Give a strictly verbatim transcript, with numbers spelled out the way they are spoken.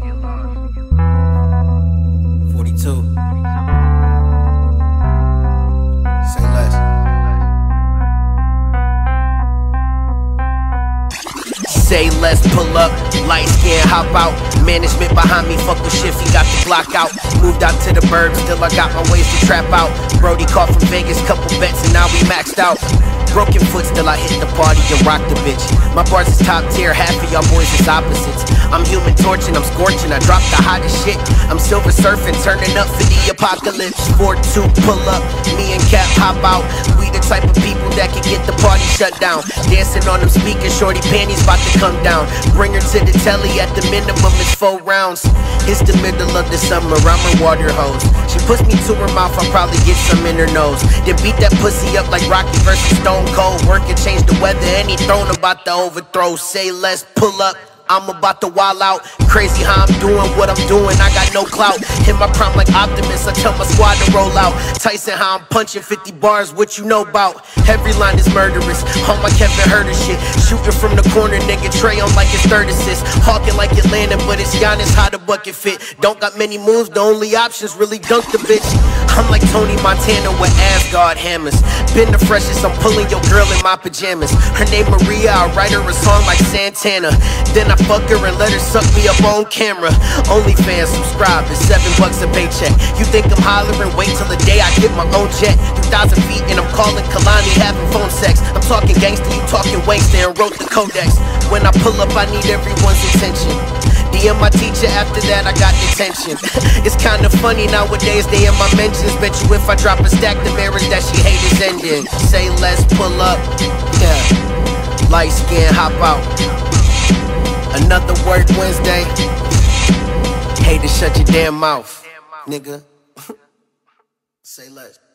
forty-two. Say less. Say less, pull up, light skin, hop out. Management behind me, fuck with Shiffy, got the block out. Moved out to the burbs, still I got my ways to trap out. Brody called from Vegas, couple bets and now we maxed out. Broken foot, still I hit the party and rock the bitch. My bars is top tier, half of y'all boys is opposites. I'm human torching, I'm scorching, I drop the hottest shit. I'm silver surfing, turning up for the apocalypse. four two, pull up, me and Cap hop out. We the type of people that can get the party shut down. Dancing on them speakers, shorty panties about to come down. Bring her to the telly, at the minimum it's four rounds. It's the middle of the summer, I'm her water hose. She puts me to her mouth, I'll probably get some in her nose. Then beat that pussy up like Rocky versus Stone Cold. Work and change the weather, and he thrown about the overthrow. Say less, pull up, I'm about to wild out. Crazy how I'm doing what I'm doing, I got no clout. Hit my prime like Optimus, I tell my squad to roll out. Tyson how I'm punching fifty bars, what you know about? Every line is murderous, all my Kevin Herter shit. Shooting from the corner, nigga, Trey on like it's third assist. Hawking like Atlanta, but it's Giannis, how the bucket fit. Don't got many moves, the only options really dunk the bitch. I'm like Tony Montana with Asgard hammers. Been the freshest, I'm pulling your girl in my pajamas. Her name Maria, I write her a song like Santana. Then I fuck her and let her suck me up on camera. OnlyFans, subscribe, it's seven bucks a paycheck. You think I'm hollering? Wait till the day I get my own jet. two thousand feet and I'm calling Kalani, having phone sex. I'm talking gangster, you talking wankster, and wrote the codex. When I pull up, I need everyone's attention. D M my teacher, after that I got detention. It's kinda funny nowadays, they in my mentions. Bet you if I drop a stack, the marriage that she hate is ending. Say less, pull up, yeah. Light skin, hop out. Another work Wednesday. Hey, to shut your damn mouth, nigga. Say less.